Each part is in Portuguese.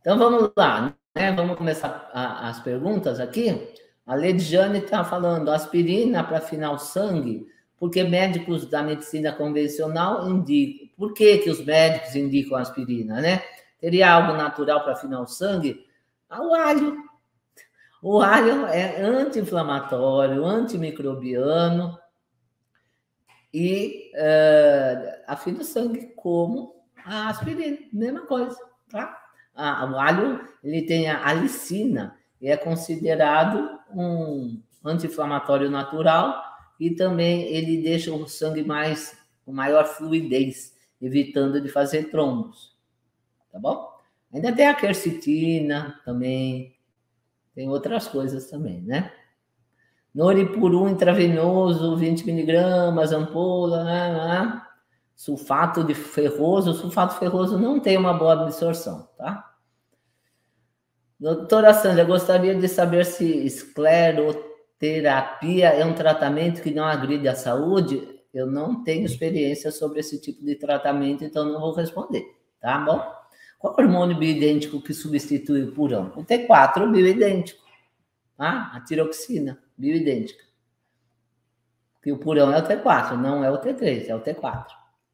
Então, vamos lá, né? Vamos começar as perguntas aqui. A Lediane está falando, aspirina para afinar o sangue, porque médicos da medicina convencional indicam. Por que os médicos indicam aspirina, né? Teria algo natural para afinar o sangue? O alho. O alho é anti-inflamatório, antimicrobiano e afina o sangue como a aspirina, mesma coisa, tá? O alho, ele tem a alicina, e é considerado um anti-inflamatório natural, e também ele deixa o sangue com maior fluidez, evitando de fazer trombos, tá bom? Ainda tem a quercetina também, tem outras coisas também, né? Noripuru intravenoso, 20 miligramas, ampola, né? Sulfato ferroso não tem uma boa absorção, tá? Doutora Sandra, gostaria de saber se escleroterapia é um tratamento que não agride a saúde? Eu não tenho experiência sobre esse tipo de tratamento, então não vou responder, tá bom? Qual hormônio bioidêntico que substitui o purão? O T4 bioidêntico, tá? A tiroxina bioidêntica. Que o purão é o T4, não é o T3, é o T4.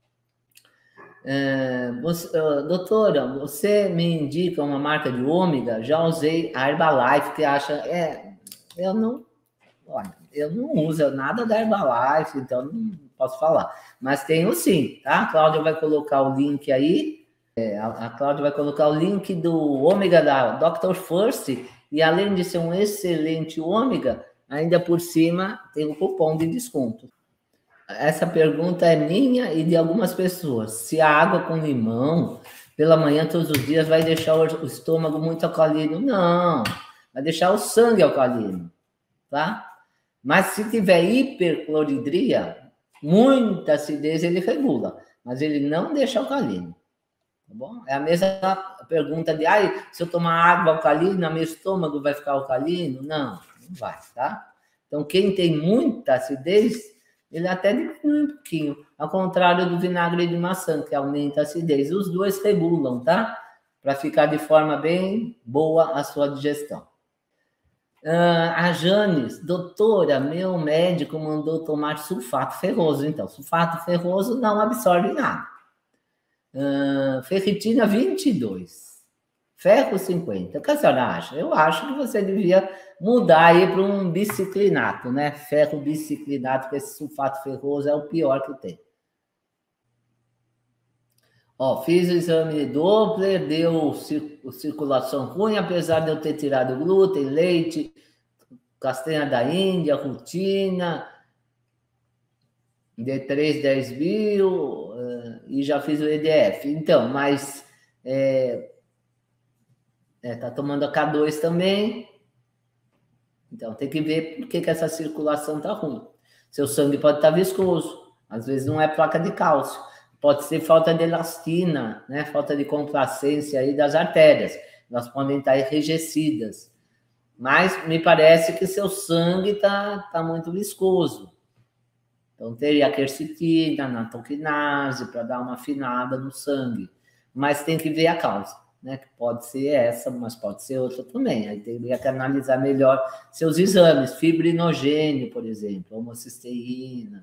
Doutora, você me indica uma marca de ômega? Já usei a Herbalife, que acha... eu não uso nada da Herbalife, então não posso falar. Mas tenho sim, tá? A Cláudia vai colocar o link aí. A Cláudia vai colocar o link do ômega da Dr. First, e além de ser um excelente ômega, ainda por cima tem um cupom de desconto. Essa pergunta é minha e de algumas pessoas. Se a água com limão pela manhã todos os dias vai deixar o estômago muito alcalino? Não, vai deixar o sangue alcalino, tá? Mas se tiver hipercloridria, muita acidez, ele regula, mas ele não deixa alcalino, tá bom? É a mesma pergunta de, se eu tomar água alcalina, meu estômago vai ficar alcalino? Não, não vai, tá? Então, quem tem muita acidez, ele até diminui um pouquinho, ao contrário do vinagre de maçã, que aumenta a acidez. Os dois regulam, tá? Para ficar de forma bem boa a sua digestão. A Janes, doutora, meu médico mandou tomar sulfato ferroso. Então, sulfato ferroso não absorve nada. Ferritina 22. Ferro 50. O que a senhora acha? Eu acho que você devia mudar aí para um biciclinato, né? Ferro biciclinato, porque esse sulfato ferroso é o pior que tem. Fiz o exame de Doppler, deu circulação ruim, apesar de eu ter tirado glúten, leite, castanha da Índia, rutina, D3, 10 mil, e já fiz o EDF. Então, mas... tá tomando a K2 também. Então, tem que ver por que essa circulação tá ruim. Seu sangue pode estar viscoso. Às vezes não é placa de cálcio. Pode ser falta de elastina, né? Falta de complacência aí das artérias. Elas podem estar enrijecidas. Mas me parece que seu sangue tá muito viscoso. Então, teria a quercetina, nattokinase, para dar uma afinada no sangue. Mas tem que ver a causa, né? Que pode ser essa, mas pode ser outra também. Aí teria que analisar melhor seus exames. Fibrinogênio, por exemplo, homocisteína.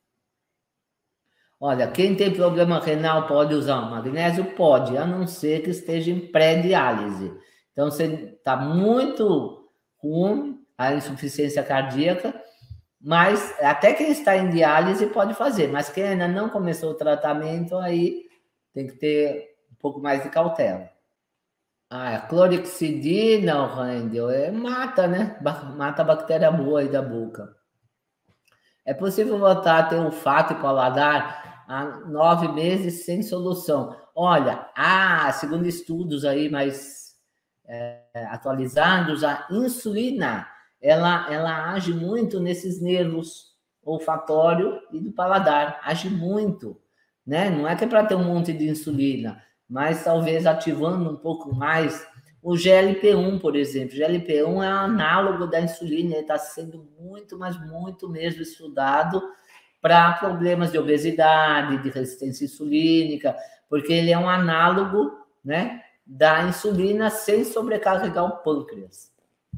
Olha, quem tem problema renal pode usar o magnésio? Pode, a não ser que esteja em pré-diálise. Então, você está muito ruim a insuficiência cardíaca, mas até quem está em diálise pode fazer, mas quem ainda não começou o tratamento, aí tem que ter um pouco mais de cautela. A clorexidina, o Randall, mata, né? Mata a bactéria boa aí da boca. É possível voltar a ter olfato e paladar há 9 meses sem solução. Olha, segundo estudos aí mais atualizados, a insulina, ela age muito nesses nervos olfatório e do paladar, age muito, né? Não é que é para ter um monte de insulina, mas talvez ativando um pouco mais o GLP-1, por exemplo. O GLP-1 é um análogo da insulina, ele está sendo muito, mas muito mesmo estudado para problemas de obesidade, de resistência insulínica, porque ele é um análogo, né, da insulina sem sobrecarregar o pâncreas.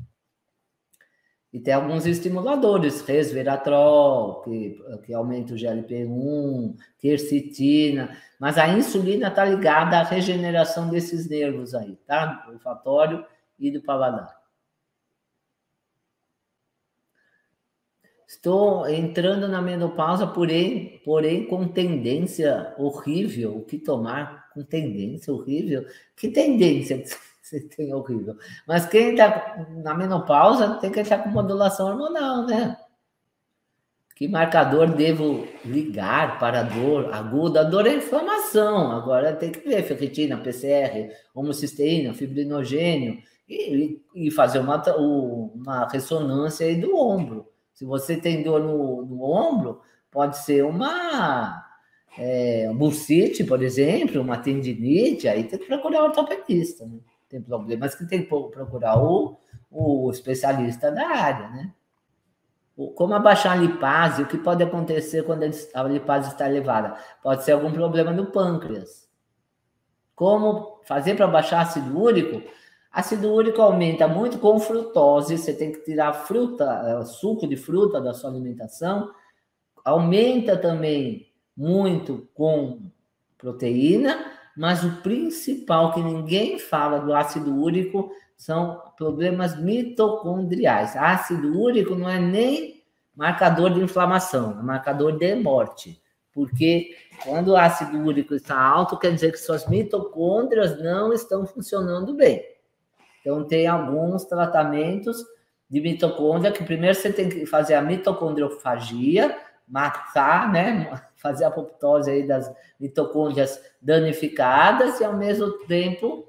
E tem alguns estimuladores, resveratrol, que aumenta o GLP-1, quercetina, mas a insulina está ligada à regeneração desses nervos aí, tá? Do olfatório e do paladar. Estou entrando na menopausa, porém com tendência horrível. O que tomar com tendência horrível? Que tendência você tem horrível? Mas quem está na menopausa tem que estar com modulação hormonal, né? Que marcador devo ligar para a dor aguda? A dor é inflamação. Agora tem que ver ferritina, PCR, homocisteína, fibrinogênio e fazer uma ressonância aí do ombro. Se você tem dor no ombro, pode ser uma bursite, por exemplo, uma tendinite, aí tem que procurar o ortopedista, né? Tem problemas que tem que procurar o especialista da área, né? Como abaixar a lipase, o que pode acontecer quando a lipase está elevada? Pode ser algum problema no pâncreas. Como fazer para baixar ácido úrico? Ácido úrico aumenta muito com frutose, você tem que tirar fruta, suco de fruta da sua alimentação. Aumenta também muito com proteína, mas o principal que ninguém fala do ácido úrico são problemas mitocondriais. Ácido úrico não é nem marcador de inflamação, é marcador de morte, porque quando o ácido úrico está alto, quer dizer que suas mitocôndrias não estão funcionando bem. Então, tem alguns tratamentos de mitocôndria que primeiro você tem que fazer a mitocondriofagia, matar, né? Fazer a apoptose aí das mitocôndrias danificadas e, ao mesmo tempo,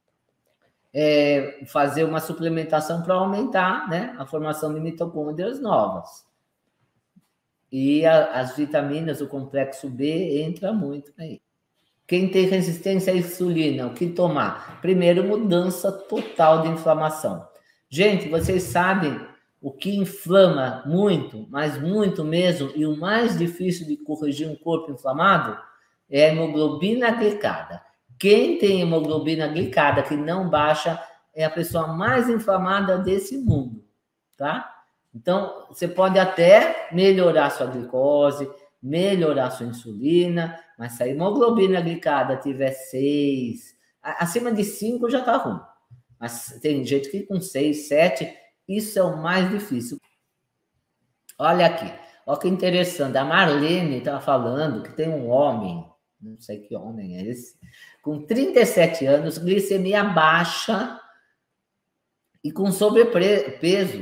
fazer uma suplementação para aumentar, né, a formação de mitocôndrias novas. E as vitaminas, o complexo B, entra muito aí. Quem tem resistência à insulina, o que tomar? Primeiro, mudança total de inflamação. Gente, vocês sabem o que inflama muito, mas muito mesmo, e o mais difícil de corrigir um corpo inflamado é a hemoglobina glicada. Quem tem hemoglobina glicada que não baixa é a pessoa mais inflamada desse mundo, tá? Então, você pode até melhorar sua glicose, melhorar sua insulina, mas se a hemoglobina glicada tiver 6, acima de 5 já está ruim. Mas tem gente que com 6, 7, isso é o mais difícil. Olha aqui, olha que interessante. A Marlene estava falando que tem um homem, não sei que homem é esse, com 37 anos, glicemia baixa e com sobrepeso,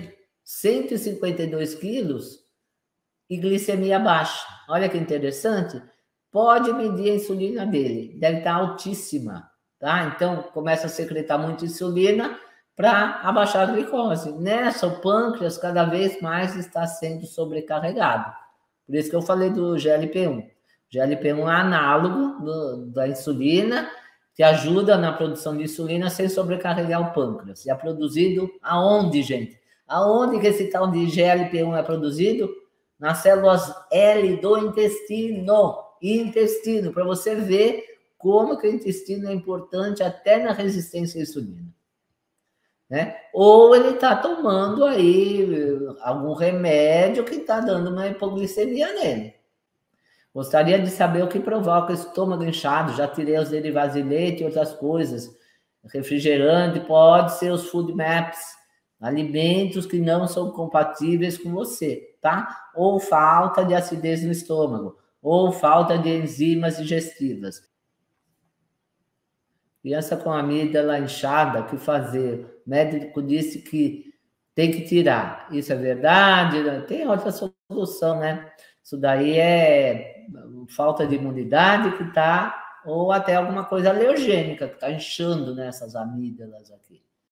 152 quilos e glicemia baixa. Olha que interessante. Pode medir a insulina dele, deve estar altíssima, tá? Então, começa a secretar muita insulina para abaixar a glicose. Nessa, o pâncreas cada vez mais está sendo sobrecarregado. Por isso que eu falei do GLP-1. O GLP-1 é análogo da insulina, que ajuda na produção de insulina sem sobrecarregar o pâncreas. E é produzido aonde, gente? Aonde que esse tal de GLP-1 é produzido? Nas células L do intestino, para você ver como que o intestino é importante até na resistência à insulina. Né? Ou ele está tomando aí algum remédio que está dando uma hipoglicemia nele. Gostaria de saber o que provoca o estômago inchado. Já tirei os derivados de leite e outras coisas. Refrigerante, pode ser os food maps, alimentos que não são compatíveis com você, tá? Ou falta de acidez no estômago, ou falta de enzimas digestivas. Criança com amígdala inchada, o que fazer? O médico disse que tem que tirar. Isso é verdade? Tem outra solução, né? Isso daí é falta de imunidade que está, ou até alguma coisa alergênica que está inchando nessas amígdalas aqui.